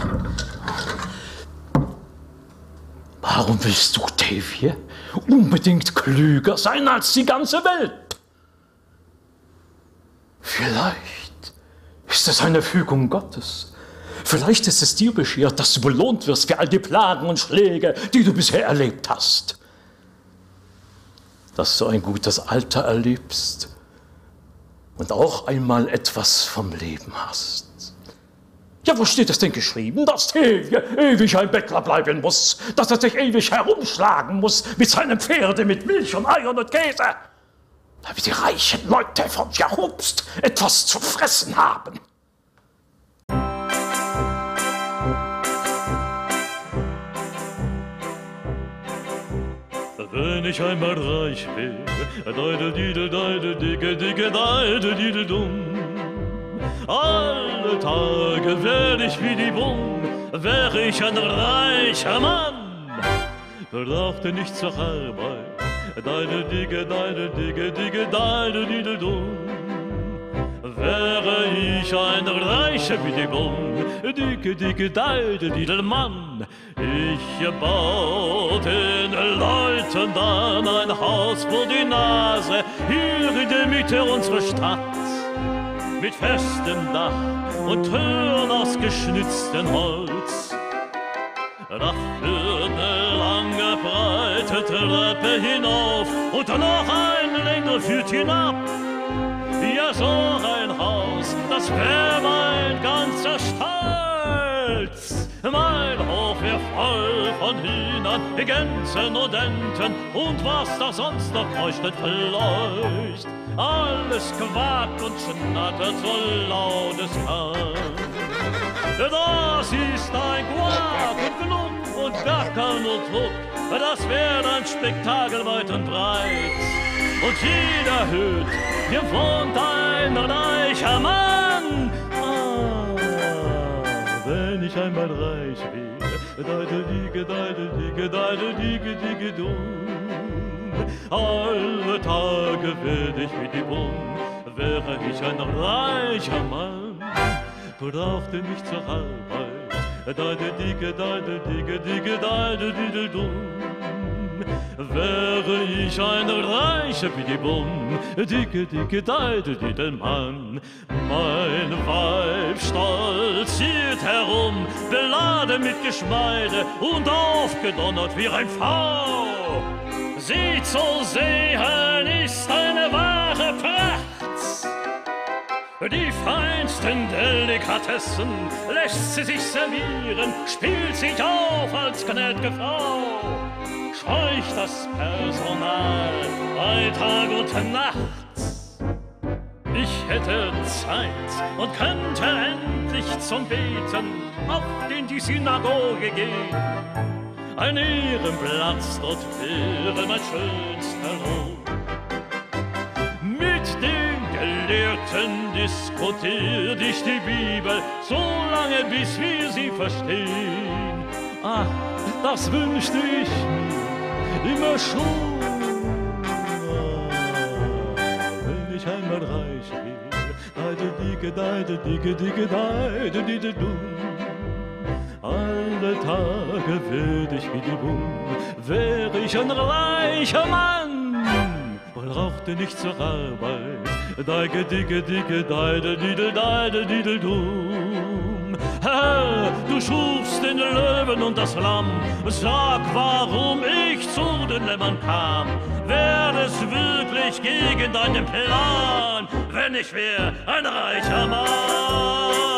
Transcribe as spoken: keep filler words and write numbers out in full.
Warum willst du, Tevje, unbedingt klüger sein als die ganze Welt? Vielleicht ist es eine Fügung Gottes. Vielleicht ist es dir beschert, dass du belohnt wirst für all die Plagen und Schläge, die du bisher erlebt hast. Dass du ein gutes Alter erlebst und auch einmal etwas vom Leben hast. Ja, wo steht es denn geschrieben, dass Tevje ewig ein Bettler bleiben muss, dass er sich ewig herumschlagen muss mit seinem Pferde, mit Milch und Eiern und Käse, damit die reichen Leute von Jahubst etwas zu fressen haben? Wenn ich einmal reich wär, deidel, didel, deidel, dicke, dicke, deidel, didel, dumm. Alle Tage wär ich wie die Wumm, wär ich ein reicher Mann. Brauchte nicht zur Arbeit, deidel, dicke, deidel, dicke, dicke, deidel, didel, dumm. Wäre ich ein Reicher wie die Wumm, dicke, dicke, deidel, didel, Mann. Ich baut den Leuten dann ein Haus vor die Nase, hier in der Mitte unserer Stadt, mit festem Dach und Türen aus geschnitztem Holz. Da führt eine lange, breite Treppe hinauf und noch eine längere führt hinab. Ja, so ein Haus, das wär mein ganzer Stolz. Mein Hof wär voll von Hühnern, Gänsen und Enten und was da sonst noch leuchtet, fleucht. Alles quakt und schnattert so laut es kann. Das ist ein Quak und Gluck und Gackern und Druck, das wär ein Spektakel weit und breit. Und jeder hört, hier wohnt ein reicher Mann. Ah, wenn ich einmal reich wär, deidel, dicke, deidel, dicke, deidel, dicke, dicke, dumm. Alle Tage werd ich wie die Wumm, wäre ich ein reicher Mann. Brauchte nicht zur Arbeit, deidel, dicke, deidel, dicke, dicke, deidel, didel, dumm. Wäre ich ein Reicher wie die Wumm, dicke, dicke, deidel, didel, Mann. Mein Weib stolziert herum, beladen mit Geschmeide und aufgedonnert wie ein Pfau. Sie zu sehen ist eine wahre Pracht. Die feinsten Delikatessen lässt sie sich servieren, spielt sich auf als gnädige Frau. Scheucht das Personal bei Tag und Nacht. Ich hätte Zeit und könnte endlich zum Beten oft in die Synagoge gehen. Ein Ehrenplatz dort wäre mein schönster Lohn. Mit den Gelehrten diskutiert ich die Bibel, so lange bis wir sie verstehen. Ach, das wünschte ich mir immer schon. Wenn ich einmal reich wär, deidel, dicke, deidel, dicke, dicke, deidel, didel, dumm. Alle Tage werd ich wie die Wumm, wär ich ein reicher Mann. Brauchte nicht zur Arbeit, deike, dicke, dicke, deidel, didel, deidel, didel, dumm. Herr, du schufst den Löwen und das Lamm, sag, warum ich zu den Lämmern kam. Wär es wirklich gegen deinen Plan, wenn ich wär ein reicher Mann?